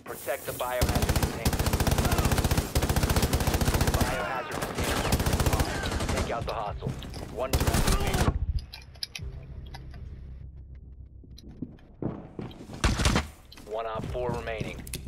Protect the biohazard container. Biohazard container. Take out the hostile. One friendly remaining. One op 4 remaining.